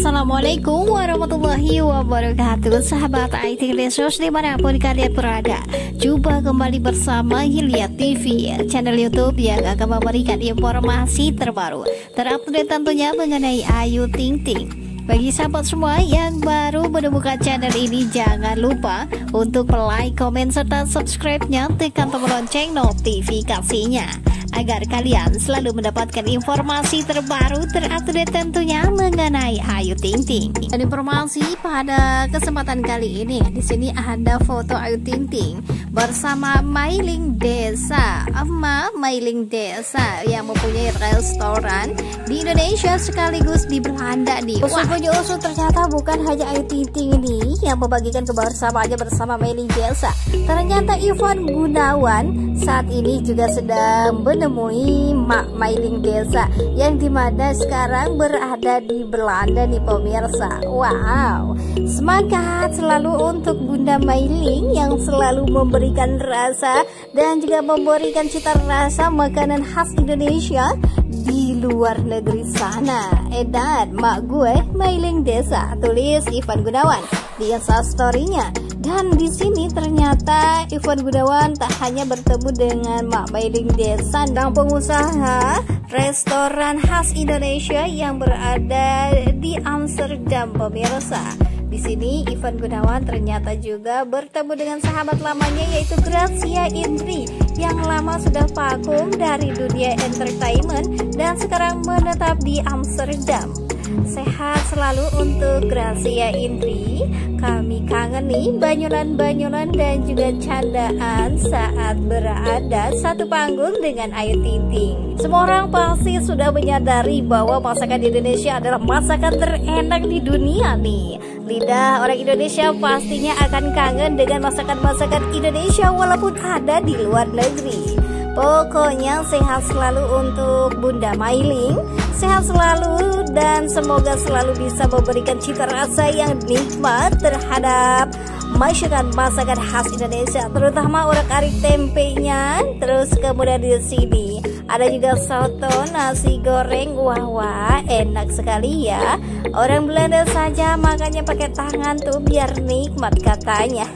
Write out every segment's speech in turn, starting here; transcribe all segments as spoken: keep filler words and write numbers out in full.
Assalamualaikum warahmatullahi wabarakatuh. Sahabat I T Lesus dimanapun kalian berada, jumpa kembali bersama Hilya T V, channel YouTube yang akan memberikan informasi terbaru, terupdate tentunya mengenai Ayu Ting Ting. Bagi sahabat semua yang baru menemukan channel ini, jangan lupa untuk like, komen, serta subscribe-nya, tekan tombol lonceng notifikasinya agar kalian selalu mendapatkan informasi terbaru terupdate tentunya mengenai Ayu Ting Ting. Dan informasi pada kesempatan kali ini, di sini ada foto Ayu Ting Ting bersama Mailing Desa, Ama Mailing Desa yang mempunyai restoran di Indonesia sekaligus di Belanda nih. Usut punya usut, ternyata bukan hanya Ayu Ting Ting ini yang membagikan kebersamaannya bersama Mailing Desa. Ternyata Ivan Gunawan saat ini juga sedang menemui Mak Mailing Desa yang dimana sekarang berada di Belanda nih pemirsa. Wow, semangat selalu untuk Bunda Mailing yang selalu memberikan rasa dan juga memberikan cita rasa makanan khas Indonesia di luar negeri sana. Edan mak gue Mailing Desa, tulis Ivan Gunawan di Instastory-nya. Dan di sini ternyata Ivan Gunawan tak hanya bertemu dengan Mak Mailing Desa dan pengusaha restoran khas Indonesia yang berada di Amsterdam pemirsa. Di sini Ivan Gunawan ternyata juga bertemu dengan sahabat lamanya yaitu Gracia Indri yang lama sudah vakum dari dunia entertainment dan sekarang menetap di Amsterdam. Sehat selalu untuk Gracia Indri. Kami kangen nih banyolan-banyolan dan juga candaan saat berada satu panggung dengan Ayu Ting Ting. Semua orang pasti sudah menyadari bahwa masakan Indonesia adalah masakan terenak di dunia nih. Lidah orang Indonesia pastinya akan kangen dengan masakan-masakan Indonesia walaupun ada di luar negeri. Pokoknya sehat selalu untuk Bunda Mailing, sehat selalu dan semoga selalu bisa memberikan cita rasa yang nikmat terhadap masakan-masakan khas Indonesia, terutama urak-arik tempenya. Terus kemudian di sini ada juga soto, nasi goreng, wah wah enak sekali ya. Orang Belanda saja makanya pakai tangan tuh biar nikmat katanya.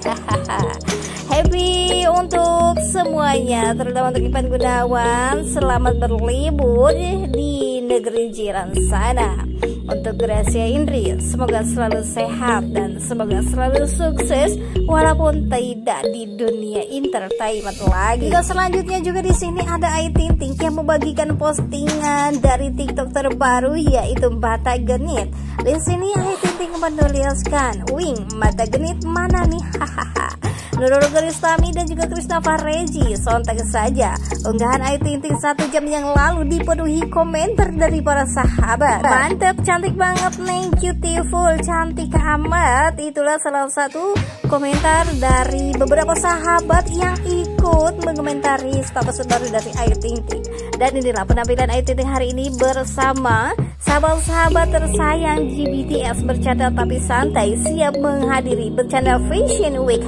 Happy untuk semuanya, terutama untuk Ivan Gunawan. Selamat berlibur di negeri jiran sana. Untuk Gracia Indri, semoga selalu sehat dan semoga selalu sukses walaupun tidak di dunia entertainment lagi. Juga selanjutnya juga di sini ada Ayu Ting Ting yang membagikan postingan dari TikTok terbaru yaitu Mata Genit. Di sini Ayu Ting Ting menuliskan, "Wing, mata genit mana nih?" Hahaha. Nurul Guristami dan juga Krisna Fareji sontak saja unggahan Ayu Ting Ting satu jam yang lalu dipenuhi komentar dari para sahabat. Mantap, cantik banget, thank you, beautiful, cantik amat. Itulah salah satu komentar dari beberapa sahabat yang ikut mengomentari status baru dari Ayu Ting Ting. Dan inilah penampilan Ayu Ting Ting hari ini bersama sahabat-sahabat tersayang G B T S bercanda tapi santai siap menghadiri bercanda Fashion Week.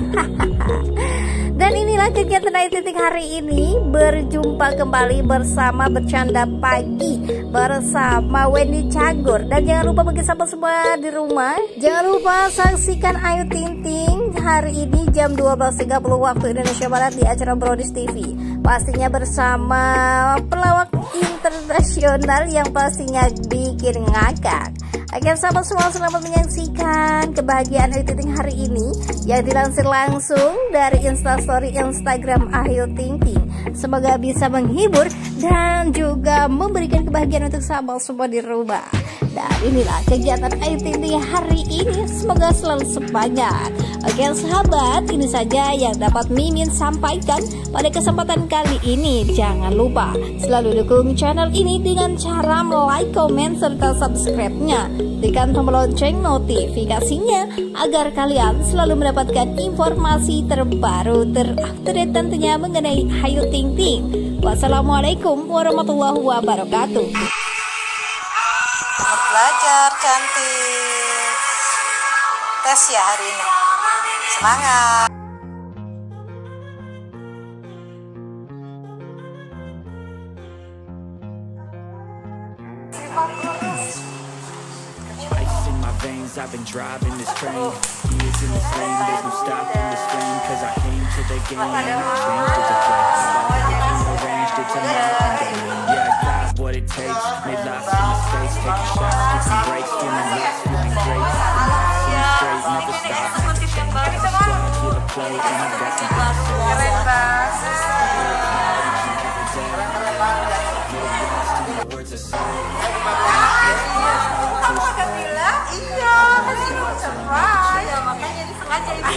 Dan inilah kegiatan Ayu Ting Ting hari ini, berjumpa kembali bersama bercanda pagi bersama Wendy Cagur. Dan jangan lupa bagi sahabat semua di rumah, jangan lupa saksikan Ayu Ting Ting hari ini jam dua belas tiga puluh waktu Indonesia Barat di acara Brodis T V. Pastinya bersama pelawak internasional yang pastinya bikin ngakak. Agar sahabat semua selamat menyaksikan kebahagiaan Ayu Ting Ting hari ini yang dilansir langsung dari Instastory Instagram Ayu Ting Ting. Semoga bisa menghibur dan juga memberikan kebahagiaan untuk sahabat semua di rumah. Dan inilah kegiatan Ayu Ting Ting hari ini, semoga selalu semangat. Oke sahabat, ini saja yang dapat Mimin sampaikan pada kesempatan kali ini. Jangan lupa selalu dukung channel ini dengan cara like, komen, serta subscribe-nya. Tekan tombol lonceng notifikasinya agar kalian selalu mendapatkan informasi terbaru terupdate tentunya mengenai Ayu Ting Ting. Wassalamualaikum warahmatullahi wabarakatuh. Selamat belajar cantik. Tes ya hari ini. Semangat. veins, I've been driving this train. He is in this lane, there's no stopping this flame. Cause I came to the game and I changed it to play. Arranged it to nothing but yeah, I got what it takes. Made lots of mistakes, taking shots, taking breaks, feeling lost, feeling great. Seeing straight, never stop. Squad, feel the play, and I got some words to say. Iya, kasih surprise. Ya, makanya disengaja ibu.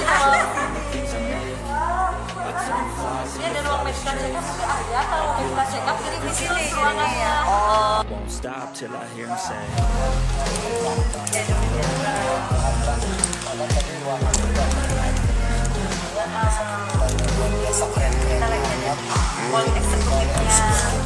Ini ada ruang medical check-up, tapi ada kalau medical check-up jadi di sini ruangannya. Oh. Won't stop till I hear him say. Kita lagi ada ruang eksekutifnya.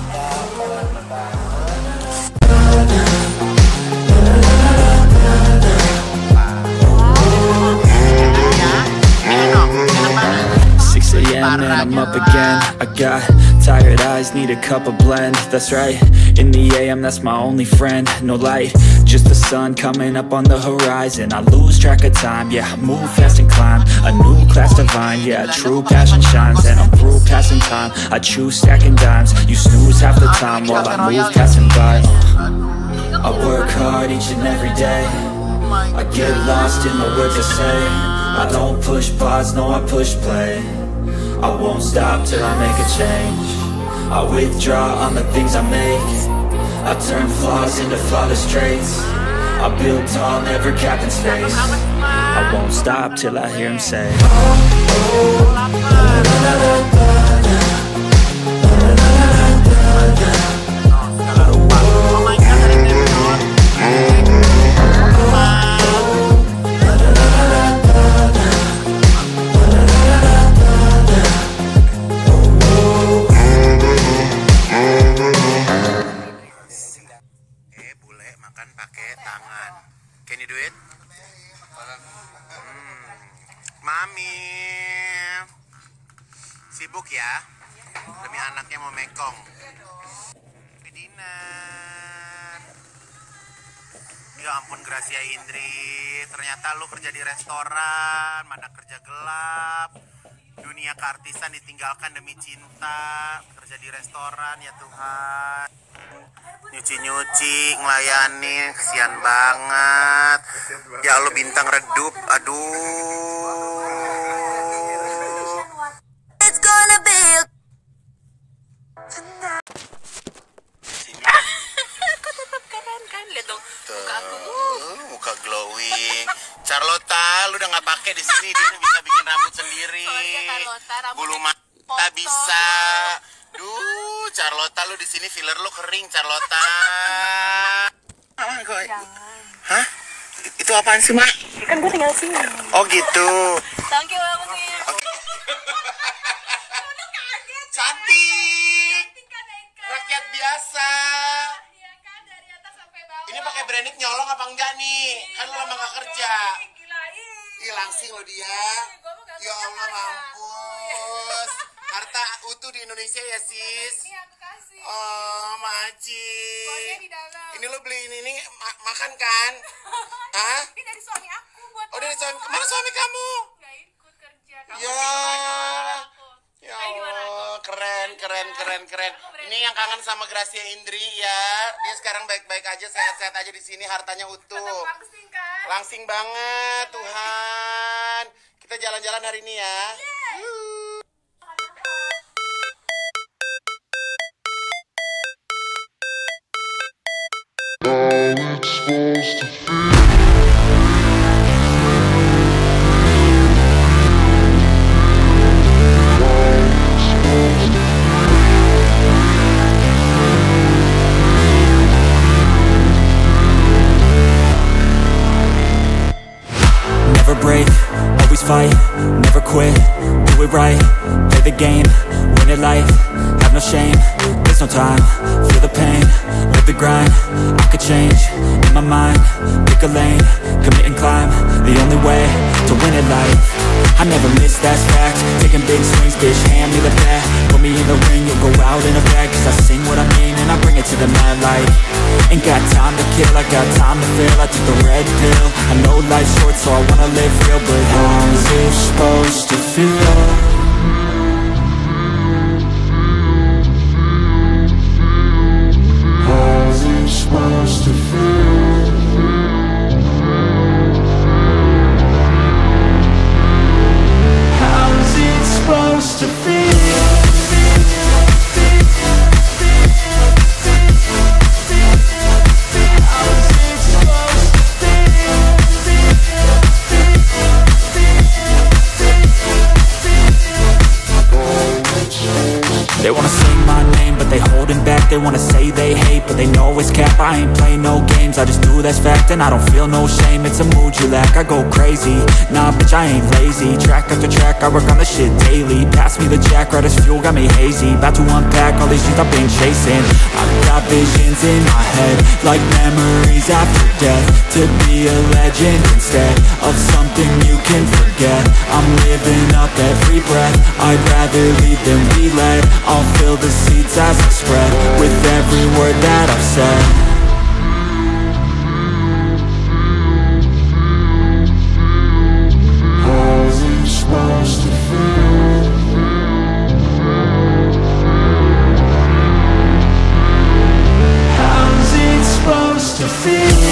six a m and I'm up again. I got tired eyes, need a cup of blend. That's right, in the A M that's my only friend. No light, just the sun coming up on the horizon. I lose track of time, yeah, I move fast and climb. A new class divine, yeah, true passion shines. And I'm through passing time, I choose stacking dimes. You snooze half the time while I move passing by. I work hard each and every day. I get lost in the words I say. I don't push pause, no I push play. I won't stop till I make a change. I withdraw on the things I make. I turn flaws into flawless traits. I build tall, never capped in space. I won't stop till I hear him say. Makan pakai tangan. Can you do it? Hmm. Mami sibuk ya, demi anaknya mau mekong. Dinner. Ya ampun Gracia Indri, ternyata lu kerja di restoran, mana kerja gelap. Dunia keartisan ditinggalkan demi cinta, kerja di restoran ya Tuhan. Nyuci-nyuci, ngelayanin, kesian banget. Ya Allah bintang redup, aduh. It's gonna be Kok tetap keren kan? Lihat dong muka aku. Muka glowing. Charlotta, lu udah nggak pakai di sini, dia udah bisa bikin rambut sendiri. Bulu mata bisa. Duh, Charlotta lu di sini filler lu kering, Charlotta. Jangan. Hah? Itu apaan sih, Mak? Kan gue tinggal sini. Oh gitu. Thank you banget nih. Cantik. Rakyat biasa. Ini pakai branded nyolong apa enggak nih? Kan lu lama gak kerja. Ih, langsing lo dia. Ya Allah, mampus. Harta utuh di Indonesia ya, sis. Ini aku kasih. Oh, Maci. Pokoknya di dalam. Ini lo beliin ini ma makan kan? Hah? Ini dari suami aku buat. Oh, dari suami. Mana suami kamu? Gak ikut kerja. Kamu Ya. Ya Allah, keren, keren, keren, keren. Ini yang kangen sama Gracia Indri ya. Dia sekarang baik-baik aja, sehat-sehat aja di sini, hartanya utuh. Langsing kan? Langsing banget, Tuhan. Kita jalan-jalan hari ini ya. Never break, always fight, never quit, do it right, play the game, win it life, have no shame, there's no time, feel the pain, live the grind, I could change, in my mind, pick a lane, commit and climb, the only way to win it life, I never miss, that's fact, taking big swings, bitch, hand me the bat, put me in the ring, you'll go out in a bag, cause I sing what I mean and I bring it to the mad light, Ain't got time to kill, I got time to feel. I took the red pill. I know life's short, so I wanna live real. But how's it supposed to feel? How's it supposed to feel? How's it supposed to feel? They wanna say my name, but they holding back. They wanna say they hate, but they know it's cap. I ain't play no games, I just do that's fact. And I don't feel no shame, it's a mood you lack. I go crazy, nah bitch I ain't lazy. Track after track, I work on the shit daily. Pass me the jack, right as fuel, got me hazy. About to unpack all these things I've been chasing. I've got visions in my head, like memories after death. To be a legend instead of something you can forget. I'm living up every breath, I'd rather lead than be led. I'll fill the seats as I spread with every word that I've said. How's it supposed to feel? How's it supposed to feel?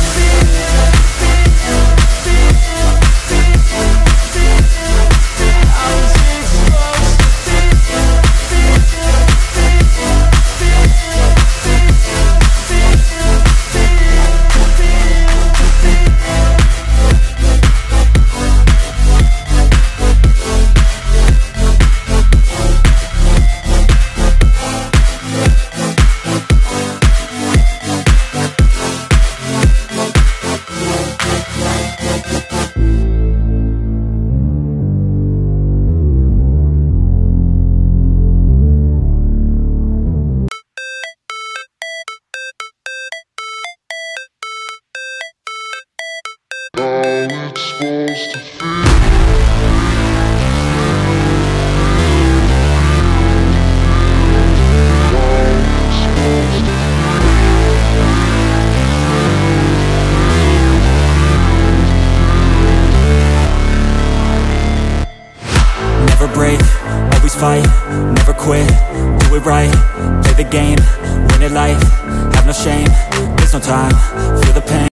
Never break, always fight, never quit, do it right, play the game, win it life, have no shame, there's no time, feel the pain.